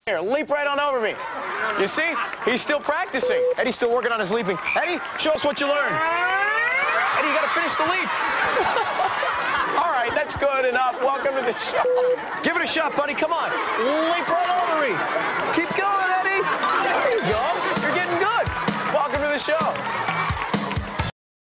Here, leap right on over me. You see? He's still practicing. Eddie's still working on his leaping. Eddie, show us what you learned. Eddie, you got to finish the leap. All right, that's good enough. Welcome to the show. Give it a shot, buddy. Come on. Leap right over me. Keep going, Eddie.